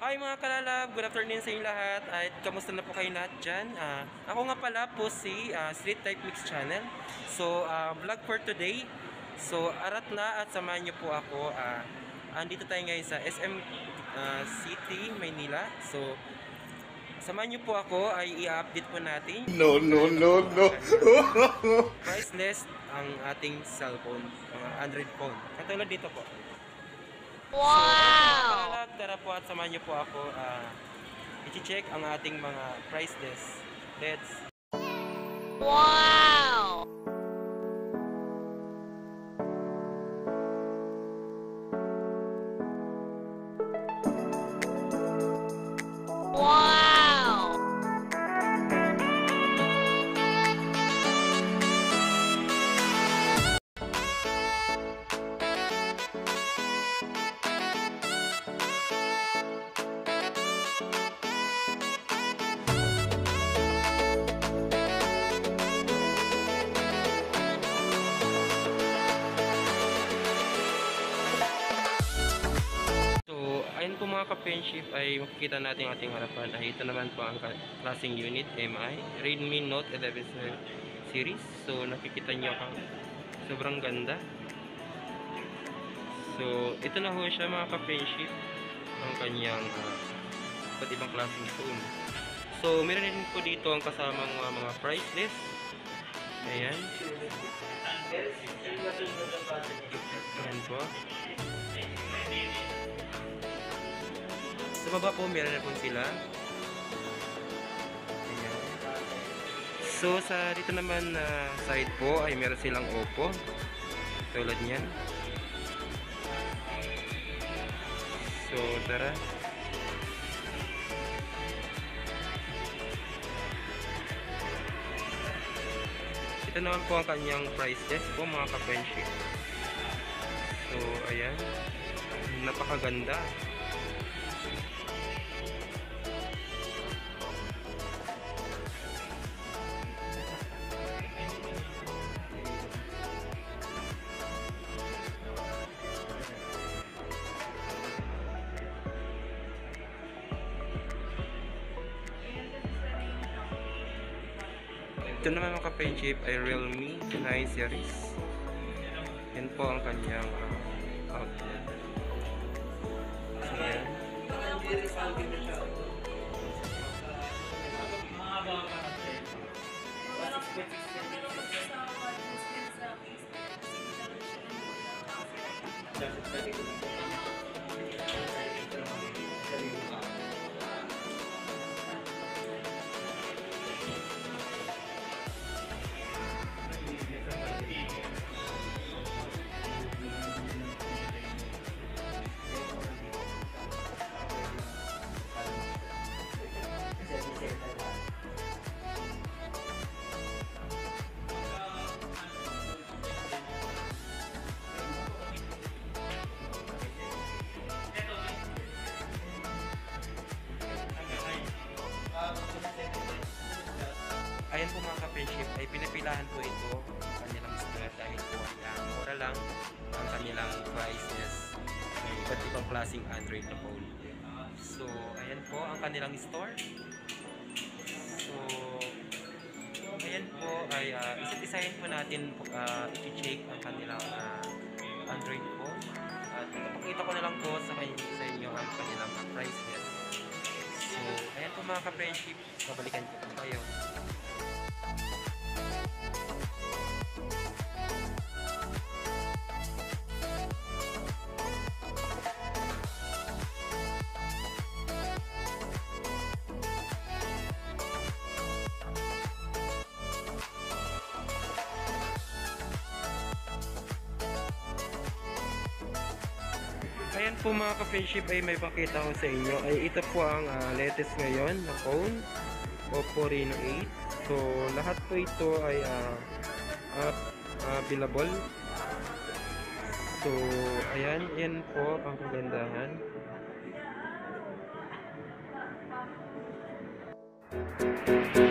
Hi mga kalalab, good afternoon sa inyo lahat at kamusta na po kayo lahat dyan. Ako nga pala po si Street Type Mix Channel. So vlog for today. So arat na at samahan nyo po ako. Andito tayo ngayon sa SM City, Maynila. So samahan nyo po ako ay i-update po natin. No. Price list ang ating cellphone, Android phone. Katulad dito po. Wow! So, tara po at samahan niyo po ako i-check ang ating mga price list. Wow! Wow! Ayun po mga ka-friendship ay makikita natin ang ating harapan ay ito naman po ang klaseng unit MI Redmi Note 11 series. So nakikita nyo ang sobrang ganda. So ito na ho siya mga ka-friendship ang kanyang iba't ibang klaseng phone. So meron din po dito ang kasamang mga price list. Ayan. Ayan po. Sa baba po meron na po sila. Ayan. So sa dito naman na side po ay meron silang Oppo. Tulad niyan. So tara. Ito naman po ang kanyang price list po mga ka-friendship. So ayan. Napakaganda. Ito naman mga ka-friendship ay Realme 9 series. Yan po ang kanyang outlet. Ayan. Ayan po mga ka-friendship ay pinapilahan po ito ang kanilang store dahil po ay mura lang ang kanilang prices ng iba't ibang klaseng Android na phone. So ayan po ang kanilang store. So ayan po ay isa't-isahin po natin i-check ang kanilang Android phone at ipapakita ko na lang po sa inyo ang kanilang price list. So ayan po mga ka-friendship, babalikan ko po kayo. Ayan po mga ka-friendship ay may pakita ko sa inyo ay ito po ang latest ngayon na phone, Oppo Reno 8. So lahat po ito ay available. So ayan, yan po ang kagandahan.